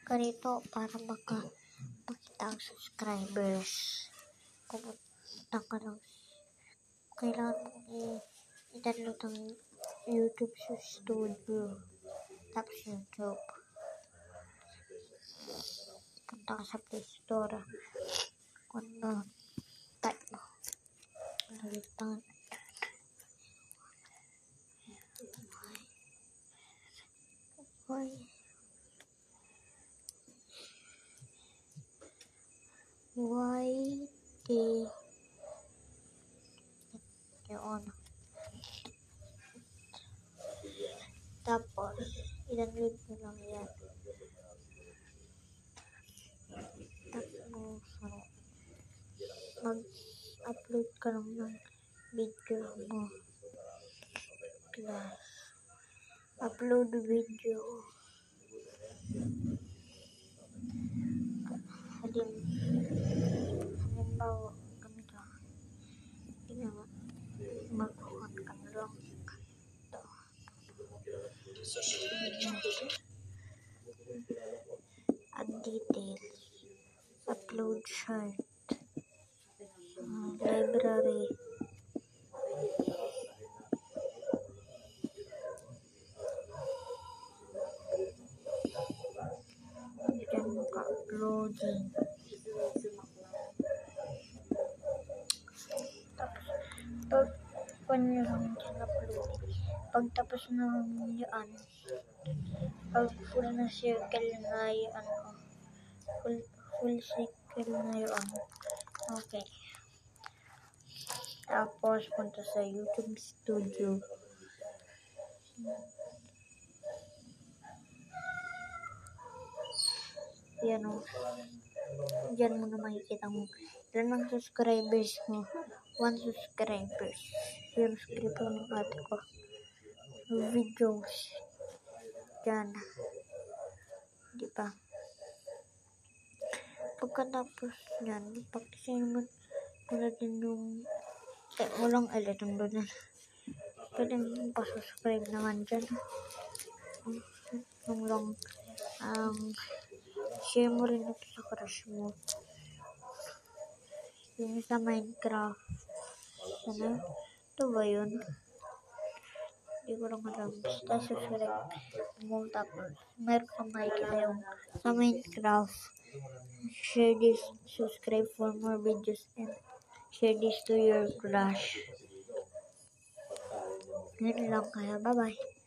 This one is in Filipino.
ganito para makita ang subscribers. Pumunta ka lang. Kailangan mong i-download ang YouTube Studio. Tapos YouTube. Punta ka sa Play Store. Type mo. Nalitan. Yun. Tapos, i-download mo lang yan. Tapos, mag-upload ka lang ng video mo. Plus, upload video. Halimbawa, ganito. Mag-on ka lang. Ito. Add details. Upload chart. Library. Diyan ka-uploading. Tapos, nyo lang dyan uploading. Pagtapos na yan, pag full na circle na yan, full circle na yan. Okay. Tapos, punta sa YouTube Studio. Yan o. Diyan mo na makikita mo. Ilan ang subscribers mo? 1 subscribers. Yung subscriber ng ate ko. Videos. Diyan. Diba? Pagkatapos yan, paktisin mo muna din yung walang alert ang doon. Pwede mo pa-subscribe naman dyan. Yung lang share mo rin ito sa crush mo. Yung sa Minecraft. Ano? Ito ba yun? Hindi ko lang alam. Basta subscribe mo. Tapos meron kang makikita yung sa Minecraft. Share this, subscribe for more videos, and share this to your crush. Ganun lang kaya. Bye-bye.